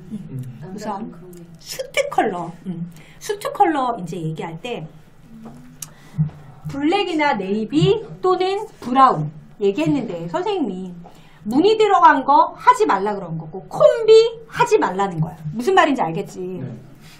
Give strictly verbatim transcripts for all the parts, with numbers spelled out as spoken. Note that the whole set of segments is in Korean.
음. 우선 수트 컬러, 음. 수트 컬러 이제 얘기할 때 블랙이나 네이비 또는 브라운 얘기했는데 선생님이 무늬 들어간 거 하지 말라 그런 거고 콤비 하지 말라는 거야. 무슨 말인지 알겠지? 네.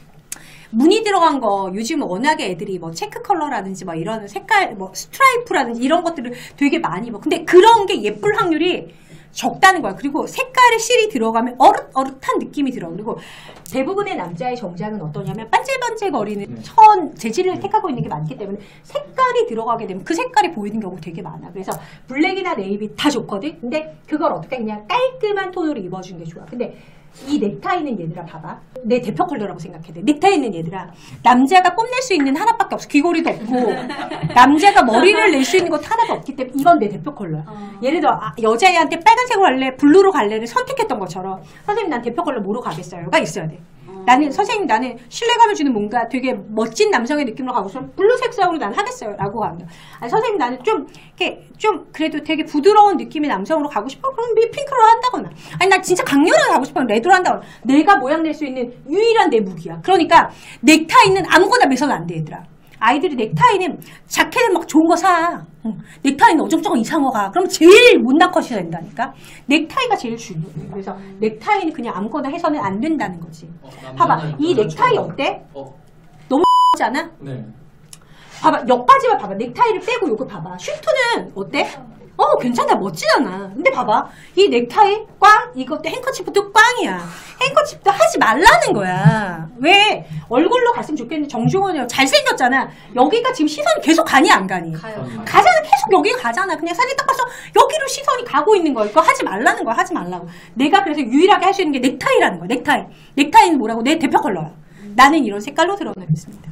무늬 들어간 거 요즘 워낙에 애들이 뭐 체크 컬러라든지 뭐 이런 색깔 뭐 스트라이프라든지 이런 것들을 되게 많이 입어. 근데 그런 게 예쁠 확률이 적다는 거야. 그리고 색깔에 실이 들어가면 어릇어릇한 느낌이 들어. 그리고 대부분의 남자의 정장은 어떠냐면 반질반질거리는 네. 천 재질을 네. 택하고 있는 게 많기 때문에 색깔이 들어가게 되면 그 색깔이 보이는 경우가 되게 많아. 그래서 블랙이나 네이비 다 좋거든. 근데 그걸 어떻게 그냥 깔끔한 톤으로 입어주는 게 좋아. 근데 이 넥타이는 얘들아 봐봐. 내 대표 컬러라고 생각해. 돼. 넥타이는 얘들아 남자가 뽐낼 수 있는 하나밖에 없어. 귀걸이도 없고 남자가 머리를 낼 수 있는 것도 하나도 없기 때문에 이건 내 대표 컬러야. 어. 예를 들어 아, 여자애한테 빨간색으로 할래 블루로 갈래를 선택했던 것처럼 선생님 난 대표 컬러 뭐로 가겠어요가 있어야 돼. 어. 나는 선생님 나는 신뢰감을 주는 뭔가 되게 멋진 남성의 느낌으로 가고 싶으면 블루 색상으로 난 하겠어요 라고 합니다. 아니, 선생님 나는 좀 이렇게 좀 그래도 되게 부드러운 느낌의 남성으로 가고 싶어 그럼 핑크로 한다거나 아니 나 진짜 강렬하게 가고 싶으면 레드로 한다거나 내가 모양 낼 수 있는 유일한 내 무기야. 그러니까 넥타이는 아무거나 매서는 안 돼 얘들아. 아이들이 넥타이는 자켓은 막 좋은 거 사. 응. 넥타이는 어정쩡한 이상한 거 가. 그럼 제일 못난 컷이 된다니까. 넥타이가 제일 중요해. 그래서 넥타이는 그냥 아무거나 해서는 안 된다는 거지. 어, 봐봐. 이 넥타이 어때? 어. 너무 잖아? 네. 봐봐. 옆바지만 봐봐. 넥타이를 빼고 요거 봐봐. 슈트는 어때? 어 괜찮아. 멋지잖아. 근데 봐봐. 이 넥타이 꽝 이것도 행커치프도 꽝이야. 행커치프도 하지 말라는 거야. 왜? 얼굴로 갔으면 좋겠는데 정중원이 잘생겼잖아. 여기가 지금 시선이 계속 가니 안 가니? 가요. 가잖아. 계속 여기가 가잖아. 그냥 사진 딱 봐서 여기로 시선이 가고 있는 거야. 그거 하지 말라는 거야. 하지 말라고. 내가 그래서 유일하게 할 수 있는 게 넥타이라는 거야. 넥타이. 넥타이는 뭐라고? 내 대표 컬러야. 나는 이런 색깔로 드러나겠습니다.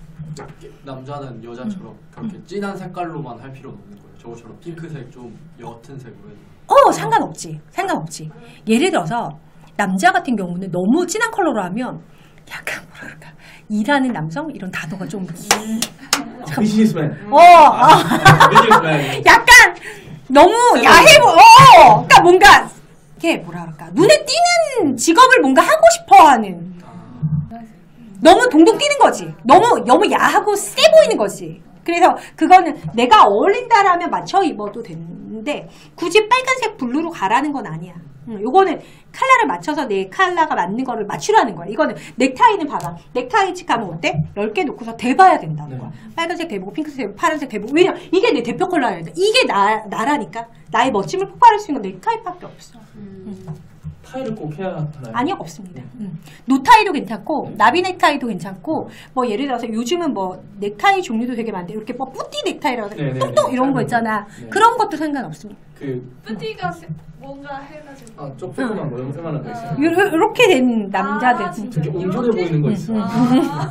남자는 여자처럼 음. 그렇게 진한 색깔로만 할 필요는 없는 거예요. 저거처럼 핑크색 좀 옅은 색으로 해도. 어 상관없지. 상관없지. 예를 들어서 남자 같은 경우는 너무 진한 컬러로 하면 약간 뭐랄까 일하는 남성 이런 단어가 좀 비즈니스맨. 어, 어. 약간 너무 야해 보여. 어, 그러니까 뭔가 이게 뭐랄까 눈에 띄는 직업을 뭔가 하고 싶어하는. 너무 동동 띄는 거지. 너무 너무 야하고 세 보이는 거지. 그래서 그거는 내가 어울린다라면 맞춰 입어도 되는데 굳이 빨간색 블루로 가라는 건 아니야. 응, 요거는 컬러를 맞춰서 내 컬러가 맞는 거를 맞추라는 거야. 이거는 넥타이는 봐봐. 넥타이 칙하면 어때? 열 개 놓고서 대봐야 된다는 거야. 네. 빨간색 대보고 핑크색 대보고 파란색 대보고. 왜냐면 이게 내 대표 컬러야. 이게 나, 나라니까. 나의 멋짐을 폭발할 수 있는 건 넥타이밖에 없어. 음. 응. 타이를 꼭 해야 하나요? 아니요, 없습니다. 음. 노타이도 괜찮고 나비 넥타이도 괜찮고 뭐 예를 들어서 요즘은 뭐 넥타이 종류도 되게 많은데 이렇게 뭐 뿌띠 넥타이라고 뚱뚱 이런 거 있잖아. 네. 그런 것도 상관없습니다. 그 뿌띠가 뭔가 해가지고 아, 조그만 거 요만한 거 있어요. 이렇게 된 남자들 아, 되게 온전해 보이는 거 있어. 아.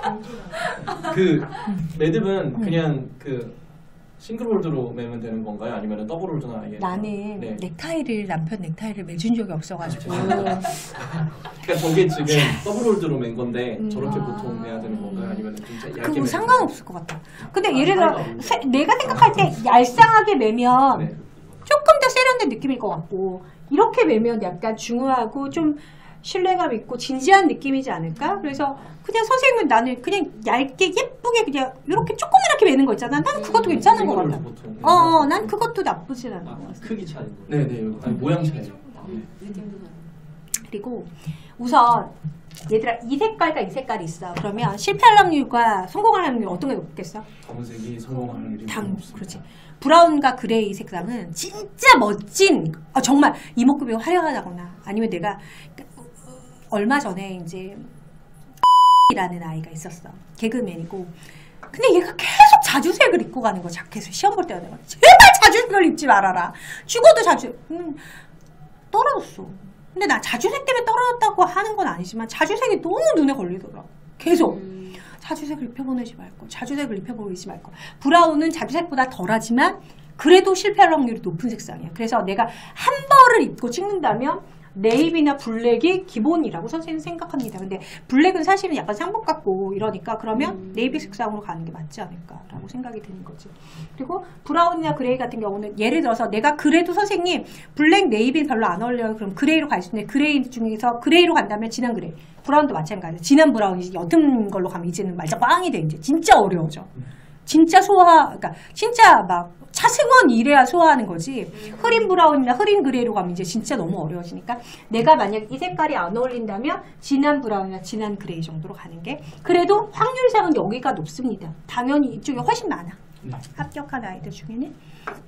그 매듭은 그냥 그 싱글홀드로 매면 되는 건가요? 아니면 더블홀드나 아예? 나는 네. 넥타이를 남편 넥타이를 매준 적이 없어가지고 그러니까 저게 지금 더블홀드로 맨 건데 음. 저렇게 보통 매야 되는 건가요? 아니면 좀 얇게 그거 상관없을 것 같아. 근데 아, 예를 들어 세, 내가 생각할 때 얄쌍하게 매면 네. 조금 더 세련된 느낌일 것 같고 이렇게 매면 약간 중후하고 좀 신뢰감 있고 진지한 느낌이지 않을까? 그래서 그냥 선생님은 나는 그냥 얇게 예쁘게 그냥 이렇게 조그맣게 매는 거 있잖아. 난 그것도 괜찮은 것 같아. 어, 어, 난 그것도 나쁘진 않은 것 같아. 크기 차이. 네네. 아니, 모양 차이. 그리고 우선 얘들아 이 색깔과 이 색깔이 있어. 그러면 실패할 확률과 성공할 확률 어떤 게 높겠어? 검은색이 성공할 확률이 당, 그렇지. 브라운과 그레이 색상은 진짜 멋진 어, 정말 이목구비 화려하다거나 아니면 내가 얼마 전에 이제 이라는 아이가 있었어. 개그맨이고. 근데 얘가 계속 자주색을 입고 가는 거 자켓을 시험 볼 때가 내가 제발 자주색을 입지 말아라. 죽어도 자주 음, 떨어졌어. 근데 나 자주색 때문에 떨어졌다고 하는 건 아니지만 자주색이 너무 눈에 걸리더라. 계속 음. 자주색을 입혀보내지 말고 자주색을 입혀보내지 말고. 브라운은 자주색보다 덜하지만 그래도 실패할 확률이 높은 색상이야. 그래서 내가 한 벌을 입고 찍는다면 네이비나 블랙이 기본이라고 선생님은 생각합니다. 근데 블랙은 사실은 약간 상복 같고 이러니까 그러면 음. 네이비 색상으로 가는 게 맞지 않을까라고 생각이 드는 거지. 그리고 브라운이나 그레이 같은 경우는 예를 들어서 내가 그래도 선생님 블랙, 네이비는 별로 안 어울려요. 그럼 그레이로 갈 수 있는데 그레이 중에서 그레이로 간다면 진한 그레이. 브라운도 마찬가지예요. 진한 브라운이 옅은 걸로 가면 이제는 말자 꽝이 돼. 이제 진짜 어려워져. 진짜 소화, 그러니까 진짜 막 차승원 이래야 소화하는 거지. 흐린 브라운이나 흐린 그레이로 가면 이제 진짜 너무 어려워지니까 내가 만약 이 색깔이 안 어울린다면 진한 브라운이나 진한 그레이 정도로 가는 게 그래도 확률상은 여기가 높습니다. 당연히 이쪽이 훨씬 많아. 합격한 아이들 중에는.